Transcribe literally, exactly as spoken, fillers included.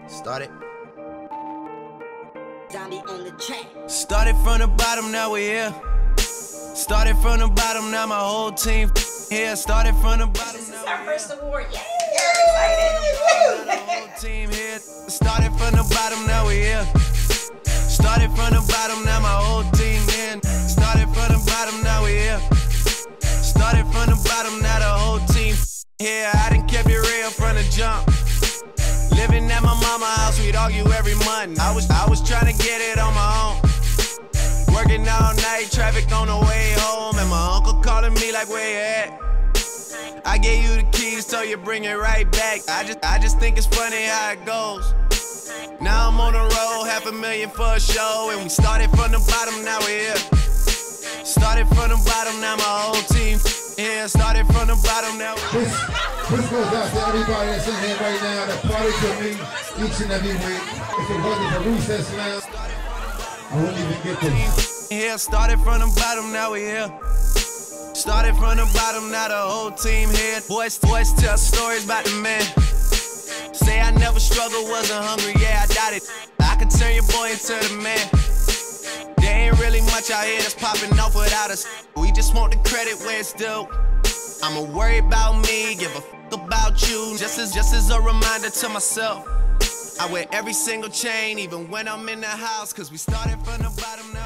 Started. Zombie on the track. Started from the bottom, now we're here. Started from the bottom, now my whole team here. Started from the bottom. This is our first award. Yeah, Now the whole team here. Started from the bottom, now we're here. Started from the bottom, now my whole team in. Started from the bottom, now we're here. Started from the bottom, now the whole team here. I done kept it real from the jump. Living at my mama's house, we'd argue every month. I was I was trying to get it on my own. Working all night, traffic on the way home, and my uncle calling me like, where you at? I gave you the keys, so you bring it right back. I just I just think it's funny how it goes. Now I'm on the road, half a million for a show, and we started from the bottom, now we're here. Started from the bottom, now my whole team here. Started from the bottom, now we're This, this goes out to everybody that's in here right now that parties with me each and every week. If it wasn't for Recess Lounge, I wouldn't even get this. Here, started from the bottom, now we here. Started from the bottom, now the whole team here. Boys, boys tell stories about the man. Say I never struggled, wasn't hungry, yeah, I doubt it. I could turn your boy into the man. There ain't really much out here that's popping off without us. We just want the credit where it's due. I'ma worry about me, give a fuck about you. Just as, just as a reminder to myself. I wear every single chain, even when I'm in the house, cause we started from the bottom now.